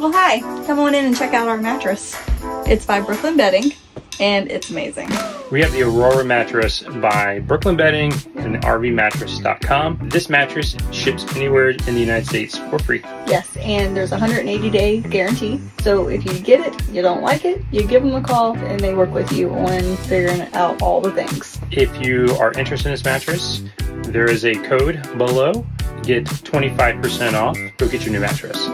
Well, hi, come on in and check out our mattress. It's by Brooklyn Bedding, and it's amazing. We have the Aurora mattress by Brooklyn Bedding and RVmattress.com. This mattress ships anywhere in the United States for free. Yes, and there's a 180-day guarantee. So if you get it, you don't like it, you give them a call and they work with you on figuring out all the things. If you are interested in this mattress, there is a code below. Get 25% off. Go get your new mattress.